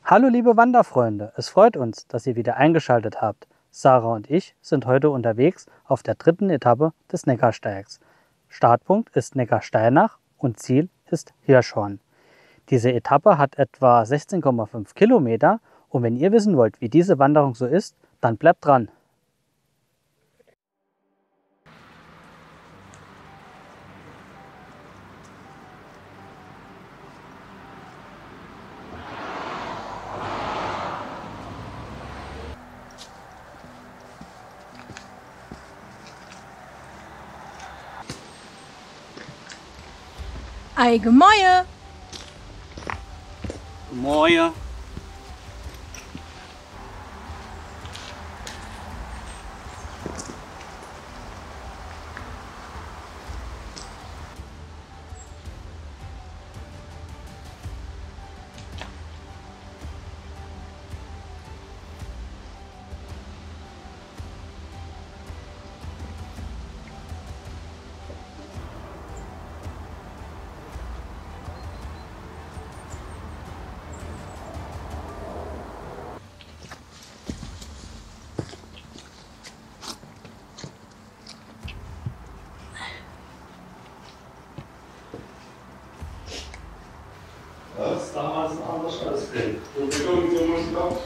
Hallo liebe Wanderfreunde, es freut uns, dass ihr wieder eingeschaltet habt. Sarah und ich sind heute unterwegs auf der dritten Etappe des Neckarsteigs. Startpunkt ist Neckarsteinach und Ziel ist Hirschhorn. Diese Etappe hat etwa 16,5 Kilometer und wenn ihr wissen wollt, wie diese Wanderung so ist, dann bleibt dran. Eigemäue! Moin. Das ist damals anders als Kind. Und wir kommen zu uns noch,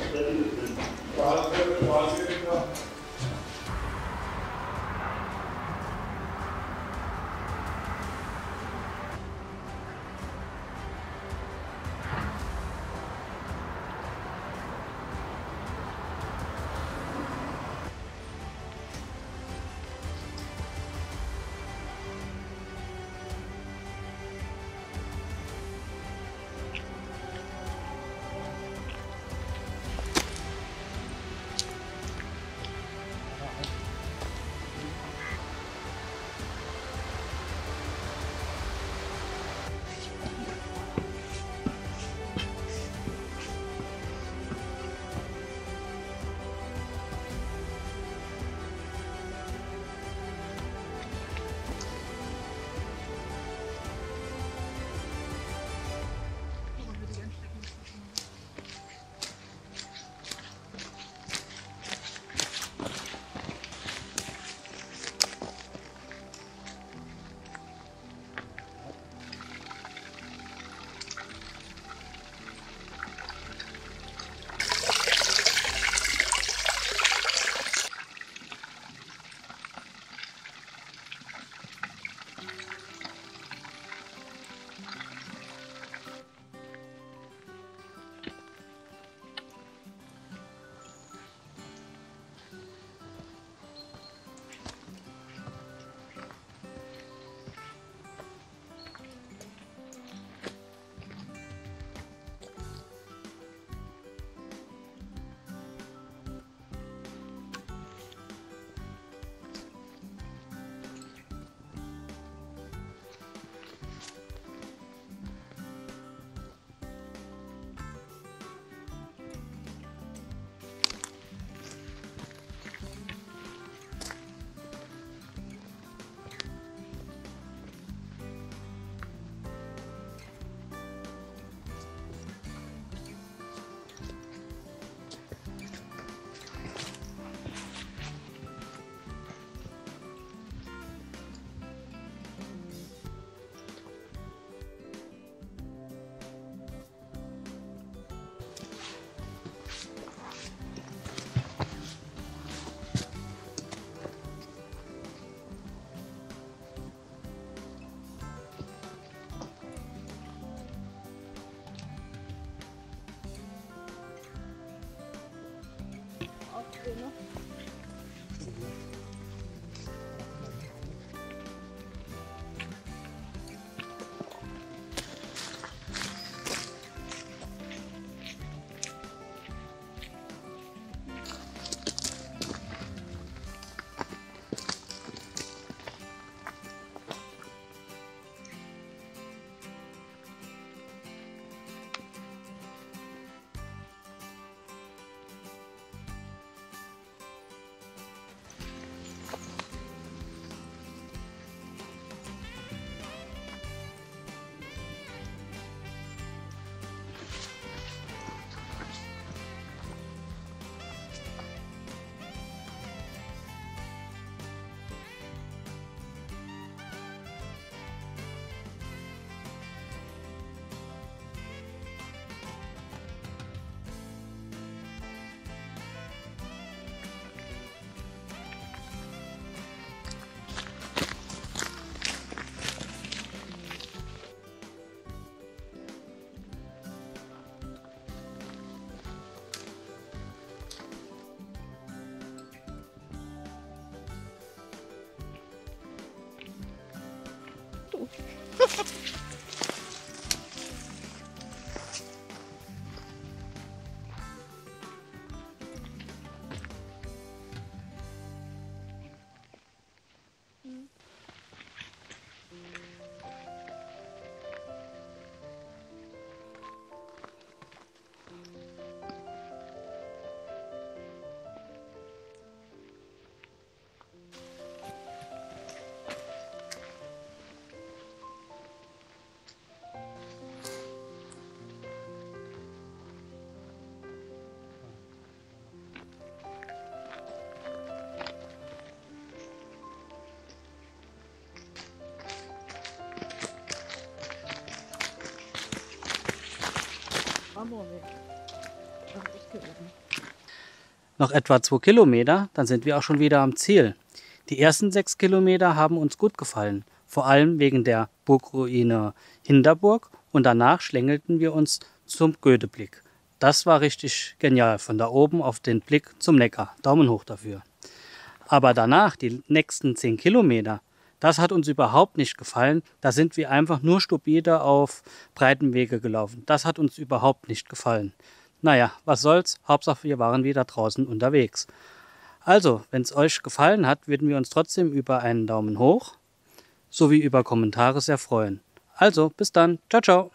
Noch etwa 2 Kilometer, dann sind wir auch schon wieder am Ziel. Die ersten 6 Kilometer haben uns gut gefallen, vor allem wegen der Burgruine Hinderburg, und danach schlängelten wir uns zum Goetheblick. Das war richtig genial, von da oben auf den Blick zum Neckar. Daumen hoch dafür. Aber danach, die nächsten 10 Kilometer, das hat uns überhaupt nicht gefallen. Da sind wir einfach nur stupide auf breiten Wege gelaufen. Das hat uns überhaupt nicht gefallen. Naja, was soll's, Hauptsache wir waren wieder draußen unterwegs. Also, wenn es euch gefallen hat, würden wir uns trotzdem über einen Daumen hoch sowie über Kommentare sehr freuen. Also, bis dann. Ciao, ciao.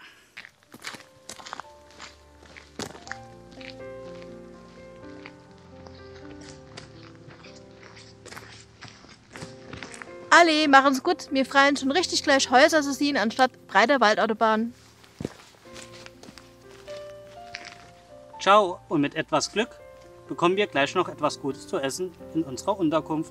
Alle, machen's gut. Wir freuen schon richtig gleich Häuser zu sehen, anstatt breiter Waldautobahn. Ciao, und mit etwas Glück bekommen wir gleich noch etwas Gutes zu essen in unserer Unterkunft.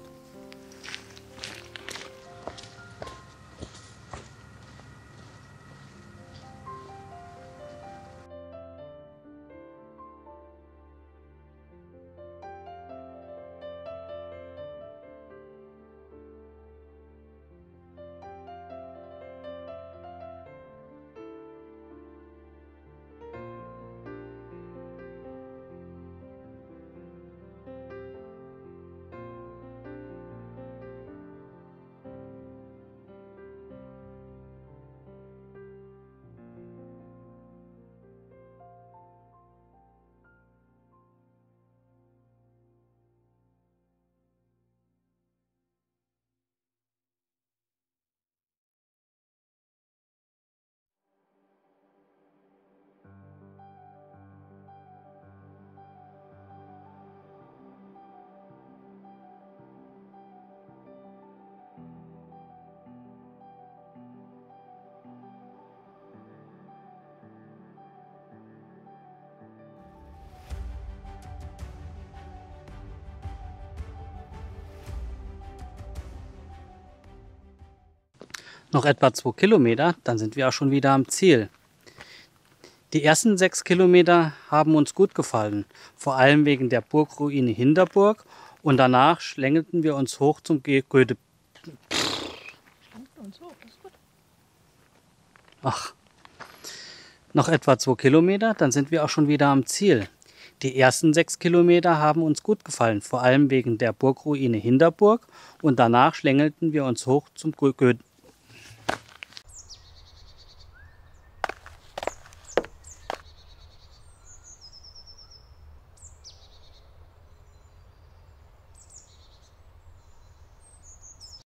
Noch etwa 2 Kilometer, dann sind wir auch schon wieder am Ziel. Die ersten 6 Kilometer haben uns gut gefallen, vor allem wegen der Burgruine Hinderburg, und danach schlängelten wir uns hoch zum Goethe. Noch etwa 2 Kilometer, dann sind wir auch schon wieder am Ziel. Die ersten 6 Kilometer haben uns gut gefallen, vor allem wegen der Burgruine Hinderburg, und danach schlängelten wir uns hoch zum Goethe.